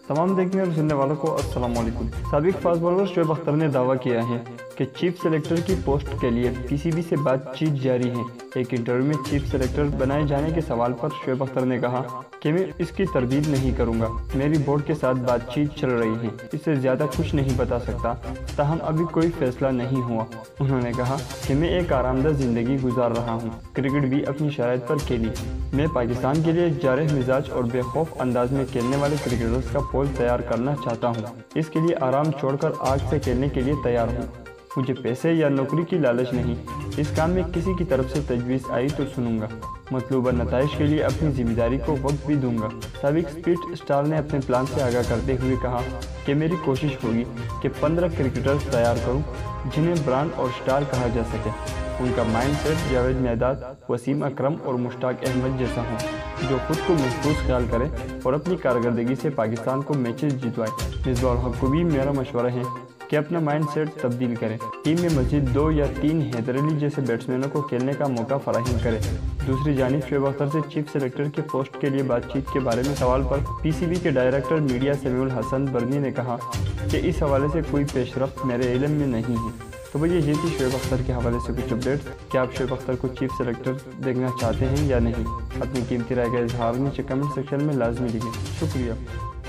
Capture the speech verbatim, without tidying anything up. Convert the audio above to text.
तमाम देखने और सुनने वालों को अस्सलाम वालेकुम। साबिक फास्ट बॉलर शोएब अख्तर ने दावा किया है कि चीफ सेलेक्टर की पोस्ट के लिए पीसीबी से बातचीत जारी है। एक इंटरव्यू में चीफ सेलेक्टर बनाए जाने के सवाल पर शोएब अख्तर ने कहा कि मैं इसकी तरदीद नहीं करूंगा, मेरी बोर्ड के साथ बातचीत चल रही है, इससे ज़्यादा कुछ नहीं बता सकता, ताहम अभी कोई फैसला नहीं हुआ। उन्होंने कहा कि मैं एक आरामदायक ज़िंदगी गुजार रहा हूँ, क्रिकेट भी अपनी शराइत पर खेली। मैं पाकिस्तान के लिए जारह मिजाज और बेखौफ अंदाज में खेलने वाले क्रिकेटर्स का पोल तैयार करना चाहता हूँ। इसके लिए आराम छोड़कर आग से खेलने के लिए तैयार हूँ। मुझे पैसे या नौकरी की लालच नहीं, इस काम में किसी की तरफ से तजवीज़ आई तो सुनूंगा, मतलूबा नताइज के लिए अपनी जिम्मेदारी को वक्त भी दूंगा। साबिक स्पीड स्टार ने अपने प्लान से आगाह करते हुए कहा कि मेरी कोशिश होगी कि पंद्रह क्रिकेटर्स तैयार करूं जिन्हें ब्रांड और स्टार कहा जा सके। उनका माइंड सेट जावेद मियांदाद, वसीम अकरम और मुश्ताक अहमद जैसा हो, जो खुद को महफूज ख्याल करे और अपनी कारकर्दगी से पाकिस्तान को मैचेस जितवाए। मिसबाह हक को भी मेरा मशवरा है कि अपना माइंड सेट तब्दील करें, टीम में मजीद दो या तीन हैदर अली जैसे बैट्समैनों को खेलने का मौका फराहम करें। दूसरी जानिब शोएब अख्तर से चीफ सेलेक्टर के पोस्ट के लिए बातचीत के बारे में सवाल पर पीसीबी के डायरेक्टर मीडिया समीउल हसन बरनी ने कहा कि इस हवाले से कोई पेशरफ्त मेरे इल्म में नहीं है। तो भैया ये थी शोएब अख्तर के हवाले से कुछ अपडेट्स। क्या आप शोएब अख्तर को चीफ सेलेक्टर देखना चाहते हैं या नहीं? अपनी कीमती राय का इजहार नीचे कमेंट सेक्शन में लाजमी लिखें। शुक्रिया।